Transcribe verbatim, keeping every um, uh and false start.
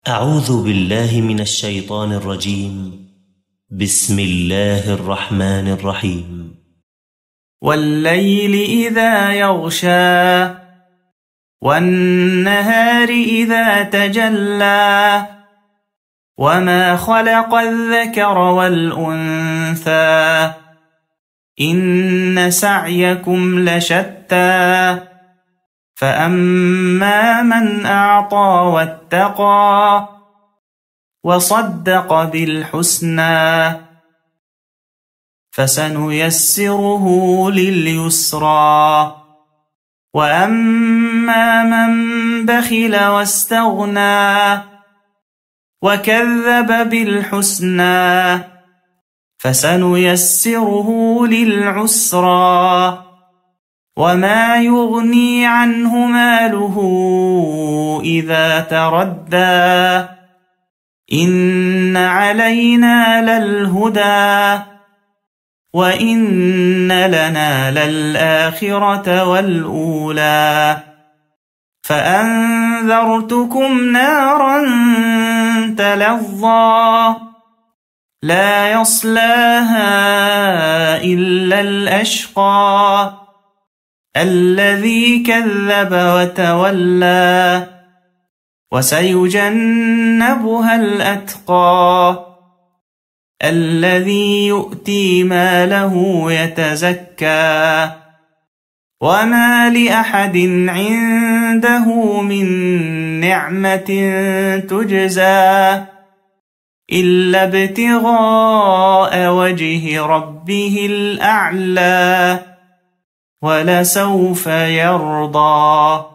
أعوذ بالله من الشيطان الرجيم. بسم الله الرحمن الرحيم. والليل إذا يغشى والنهار إذا تجلى وما خلق الذكر والأنثى إن سعيكم لشتى فأما من أعطى واتقى وصدق بالحسنى فسنيسره لليسرى وأما من بخل واستغنى وكذب بالحسنى فسنيسره للعسرى وما يغني عنه ماله إذا تردى إن علينا للهدى وإن لنا للآخرة والأولى فأنذرتكم نارا تلظى لا يصلاها إلا الأشقى الذي كذب وتولى وسيجنبها الأتقى الذي يؤتي ماله يتزكى وما لأحد عنده من نعمة تجزى إلا ابتغاء وجه ربه الأعلى ولسوف يرضى.